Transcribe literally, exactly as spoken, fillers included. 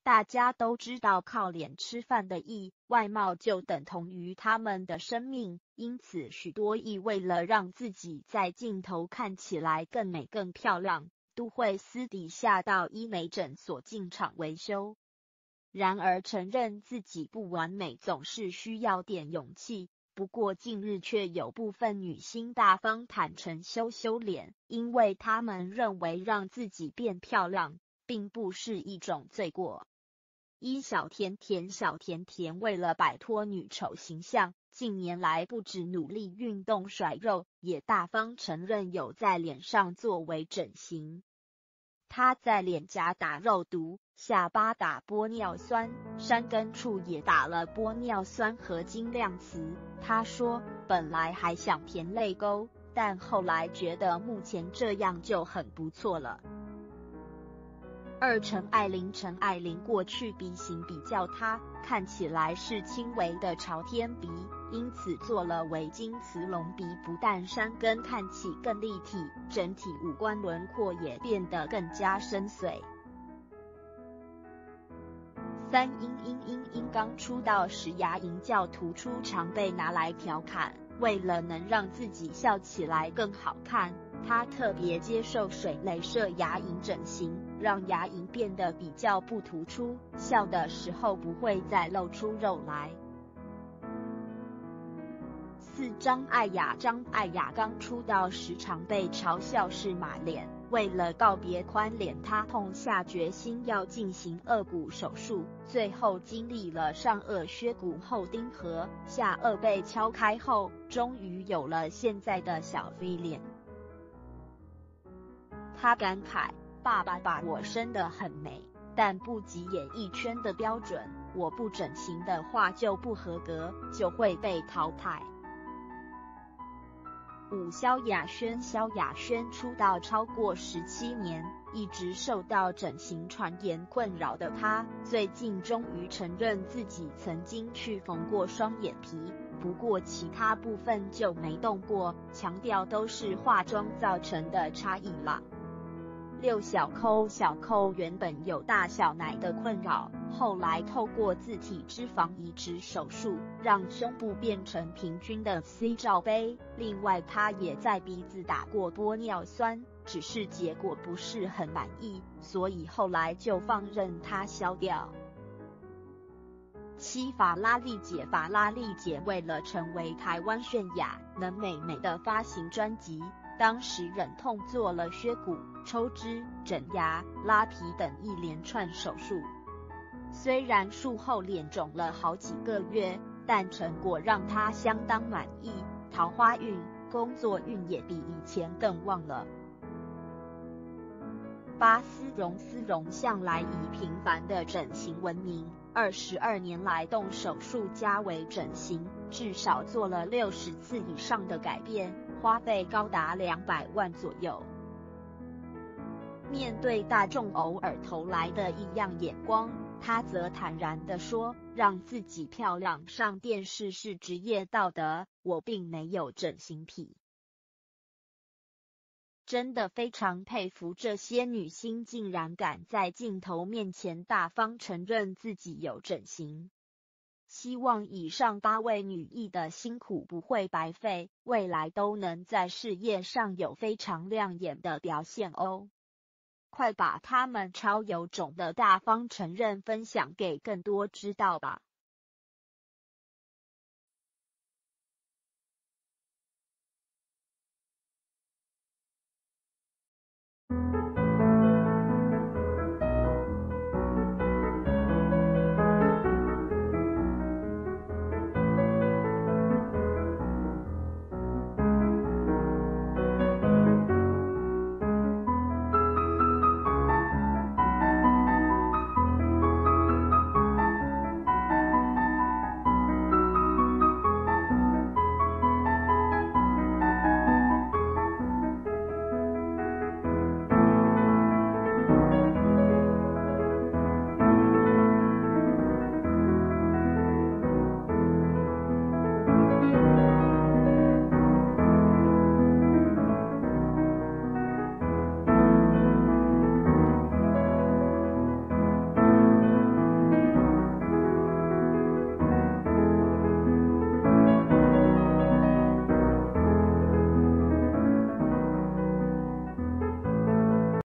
大家都知道靠脸吃饭的艺，外貌就等同于他们的生命，因此许多艺为了让自己在镜头看起来更美更漂亮，都会私底下到医美诊所进场维修。然而承认自己不完美总是需要点勇气，不过近日却有部分女星大方坦诚修修脸，因为她们认为让自己变漂亮并不是一种罪过。一小甜甜小甜甜为了摆脱女丑形象，近年来不止努力运动甩肉，也大方承认有在脸上作为整形。她在脸颊打肉毒，下巴打玻尿酸，山根处也打了玻尿酸和精亮瓷。她说，本来还想填泪沟，但后来觉得目前这样就很不错了。二陈爱玲陈爱玲过去鼻型比较塌，看起来是轻微的朝天鼻，因此做了微晶瓷隆鼻，不但山根看起更立体，整体五官轮廓也变得更加深邃。三英英英英刚出道时牙龈较突出，常被拿来调侃，为了能让自己笑起来更好看，她特别接受水雷射牙龈整形，让牙龈变得比较不突出，笑的时候不会再露出肉来。四张艾雅张艾雅刚出道时常被嘲笑是马脸，为了告别宽脸，她痛下决心要进行颚骨手术，最后经历了上颚削骨后钉合，下颚被敲开后，终于有了现在的小 V 脸。她感慨，爸爸把我生得很美，但不及演艺圈的标准，我不整形的话就不合格，就会被淘汰。五萧亚轩萧亚轩出道超过十七年，一直受到整形传言困扰的她，最近终于承认自己曾经去缝过双眼皮，不过其他部分就没动过，强调都是化妆造成的差异啦。六小抠小抠原本有大小奶的困扰，后来透过自体脂肪移植手术，让胸部变成平均的 C 罩杯。另外，她也在鼻子打过玻尿酸，只是结果不是很满意，所以后来就放任它消掉。七法拉利姐法拉利姐为了成为台湾泫雅能美美的发行专辑，当时忍痛做了削骨、抽脂、整牙、拉皮等一连串手术。虽然术后脸肿了好几个月，但成果让她相当满意，桃花运、工作运也比以前更旺了。八丝绒丝绒向来以频繁的整形闻名，二十二年来动手术加微整形，至少做了六十次以上的改变，花费高达两百万左右。面对大众偶尔投来的异样眼光，她则坦然地说，让自己漂亮上电视是职业道德，我并没有整形癖。真的非常佩服这些女星竟然敢在镜头面前大方承认自己有整形。希望以上八位女艺的辛苦不会白费，未来都能在事业上有非常亮眼的表现哦。快把她们超有种的大方承认分享给更多知道吧。